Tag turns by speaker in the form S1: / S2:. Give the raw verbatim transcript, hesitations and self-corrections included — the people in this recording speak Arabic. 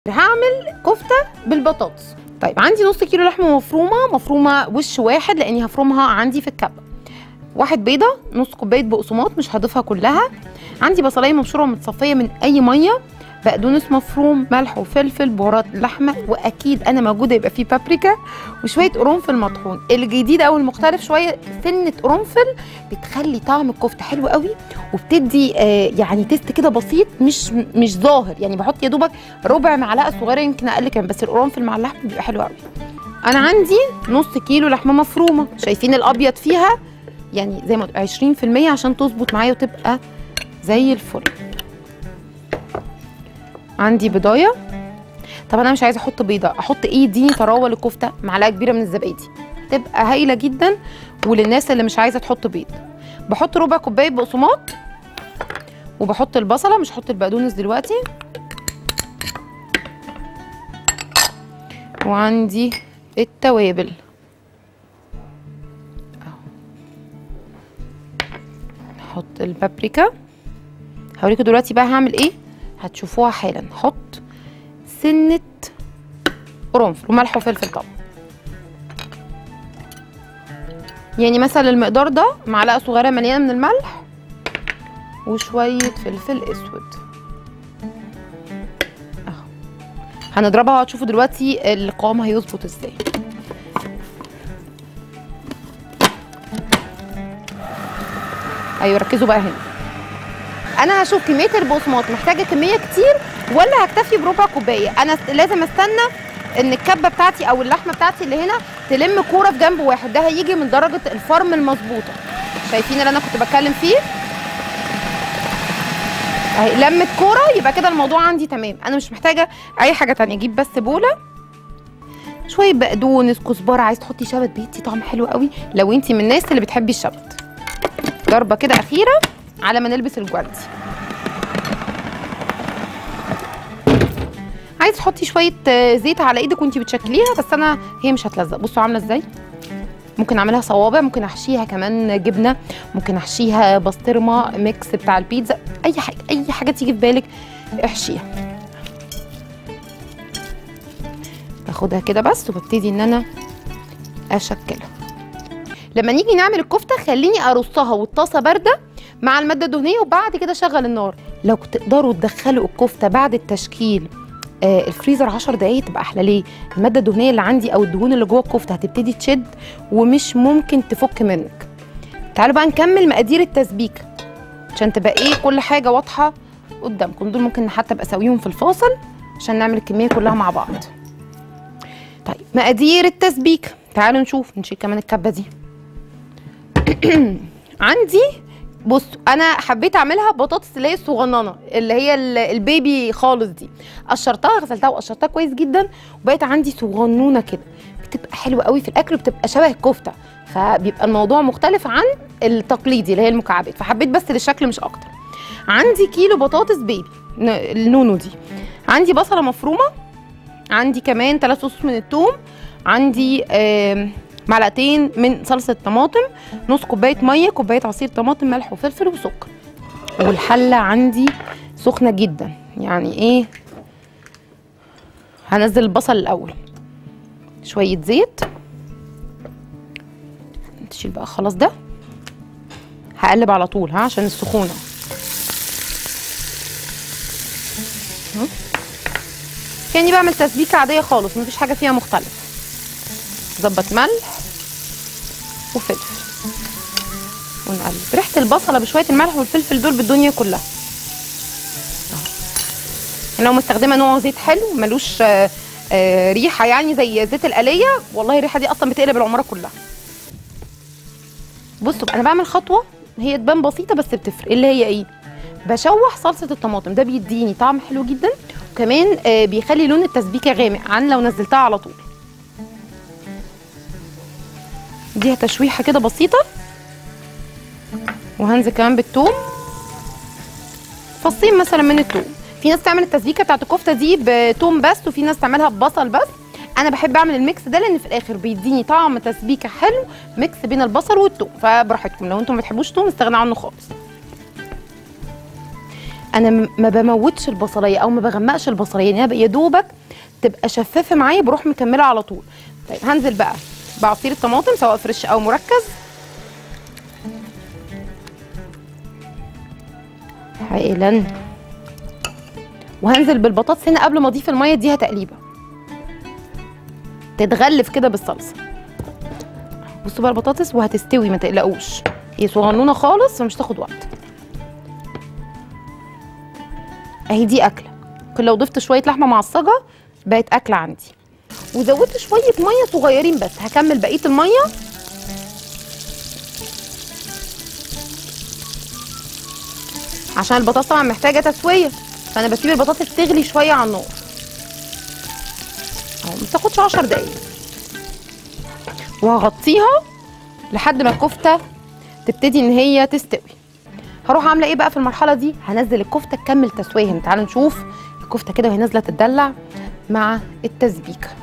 S1: هعمل كفته بالبطاطس. طيب عندي نص كيلو لحمه مفرومه مفرومه وش واحد لاني هفرمها عندي في الكبه. واحد بيضه، نص كوبايه بقسماط مش هضيفها كلها. عندي بصلايه مبشوره ومتصفيه من اي ميه، بقدونس مفروم، ملح وفلفل، بهارات لحمه، واكيد انا موجوده يبقى فيه بابريكا وشويه قرنفل مطحون. الجديد او المختلف شويه سنه قرنفل بتخلي طعم الكفته حلو قوي وبتدي آه يعني تيست كده بسيط مش مش ظاهر، يعني بحط يا دوبك ربع معلقه صغيره يمكن اقل كمان، بس القرنفل مع اللحم بيبقى حلو قوي. انا عندي نص كيلو لحمه مفرومه، شايفين الابيض فيها يعني زي ما عشرين في المية عشان تظبط معايا وتبقى زي الفل. عندي بيضايه. طب انا مش عايزه احط بيضه، احط ايه يديني طراوه للكفته؟ معلقه كبيره من الزبادي تبقى هايله جدا. وللناس اللي مش عايزه تحط بيض بحط ربع كوبايه بقسماط، وبحط البصله، مش هحط البقدونس دلوقتي. وعندي التوابل اهو، احط البابريكا. هوريكم دلوقتي بقى هعمل ايه، هتشوفوها حالا. حط سنه قرنفل وملح وفلفل طبعا، يعني مثلا المقدار ده معلقه صغيره مليانه من الملح وشويه فلفل اسود اهو. هنضربها وهتشوفوا دلوقتي القوام هيظبط ازاي. ايوه ركزوا بقى هنا، انا هشوف كميه البقسماط محتاجه كميه كتير ولا هكتفي بربع كوبايه. انا لازم استنى ان الكبه بتاعتي او اللحمه بتاعتي اللي هنا تلم كوره في جنب واحد، ده هيجي من درجه الفرم المظبوطه. شايفين اللي انا كنت بتكلم فيه اهي، لمت كوره يبقى كده الموضوع عندي تمام. انا مش محتاجه اي حاجه تانية. اجيب بس بوله، شويه بقدونس، كزبره، عايز تحطي شبت بيدي طعم حلو قوي لو انتي من الناس اللي بتحبي الشبت. ضربه كده اخيره على ما نلبس الجواردي. عايز تحطي شويه زيت على ايدك وانتي بتشكليها، بس انا هي مش هتلزق. بصوا عامله ازاي، ممكن اعملها صوابع، ممكن احشيها كمان جبنه، ممكن احشيها بسطرمه ميكس بتاع البيتزا، اي حاجه اي حاجه تيجي في بالك احشيها. باخدها كده بس وببتدي ان انا اشكلها. لما نيجي نعمل الكفته خليني ارصها والطاسه بارده مع الماده الدهنيه وبعد كده اشغل النار. لو تقدروا تدخلوا الكفته بعد التشكيل آه الفريزر عشر دقايق تبقى احلى. ليه؟ الماده الدهنيه اللي عندي او الدهون اللي جوه الكفته هتبتدي تشد ومش ممكن تفك منك. تعالوا بقى نكمل مقادير التسبيكه عشان تبقى ايه كل حاجه واضحه قدامكم. دول ممكن حتى ابقى اسويهم في الفاصل عشان نعمل الكميه كلها مع بعض. طيب مقادير التسبيكه، تعالوا نشوف. نشيل كمان الكبه دي. عندي بصوا انا حبيت اعملها بطاطس اللي هي الصغننه اللي هي البيبي خالص دي. قشرتها غسلتها وقشرتها كويس جدا وبقت عندي صغنونه كده، بتبقى حلوه قوي في الاكل وبتبقى شبه الكفته، فبيبقى الموضوع مختلف عن التقليدي اللي هي المكعبات، فحبيت بس للشكل مش اكتر. عندي كيلو بطاطس بيبي النونو دي. عندي بصله مفرومه، عندي كمان ثلاث فصوص من الثوم، عندي آه معلقتين من صلصه طماطم، نص كوبايه ميه، كوبايه عصير طماطم، ملح وفلفل وسكر. والحله عندي سخنه جدا، يعني ايه، هنزل البصل الاول، شويه زيت، تشيل بقى خلاص ده، هقلب على طول ها عشان السخونه. كاني بعمل تسبيكه عاديه خالص مفيش حاجه فيها مختلف. ظبط ملح وفلفل ونقلب. ريحه البصله بشويه الملح والفلفل دول بالدنيا كلها. انا لو مستخدمه نوع زيت حلو ملوش آآ آآ ريحه يعني زي زيت الآلية، والله الريحه دي اصلا بتقلب العماره كلها. بصوا انا بعمل خطوه هي تبان بسيطه بس بتفرق، اللي هي ايه، بشوح صلصه الطماطم. ده بيديني طعم حلو جدا وكمان بيخلي لون التسبيكه غامق عن لو نزلتها على طول. دي تشويحه كده بسيطه. وهنزل كمان بالثوم، فصين مثلا من الثوم. في ناس تعمل التسبيكه بتاعت الكفته دي بثوم بس وفي ناس تعملها ببصل بس. انا بحب اعمل الميكس ده لان في الاخر بيديني طعم تسبيكه حلو ميكس بين البصل والثوم، فبراحتكم لو انتم ما بتحبوش ثوم استغنوا عنه خالص. انا ما بموتش البصليه او ما بغمقش البصليه، يعني انا يا دوبك تبقى شفافه معايا بروح مكمله على طول. طيب هنزل بقى بعصير الطماطم سواء فريش او مركز حالا، وهنزل بالبطاطس هنا قبل ما اضيف الميه اديها تقليبه تتغلف كده بالصلصه. بصوا بقى البطاطس وهتستوي ما تقلقوش، هي صغنونه خالص فمش تاخد وقت. اهي دي اكله، كل لو ضفت شويه لحمه معصجه بقت اكله عندي، وزودت شويه ميه صغيرين بس. هكمل بقيه الميه عشان البطاطس طبعا محتاجه تسويه، فانا بسيب البطاطس تغلي شويه على النار اهو، ما تاخدش عشر دقايق، وهغطيها لحد ما الكفته تبتدي ان هي تستوي. هروح عامله ايه بقى في المرحله دي؟ هنزل الكفته تكمل تسويه هنا. تعالوا نشوف الكفته كده وهي نازله تتدلع مع التسبيكه.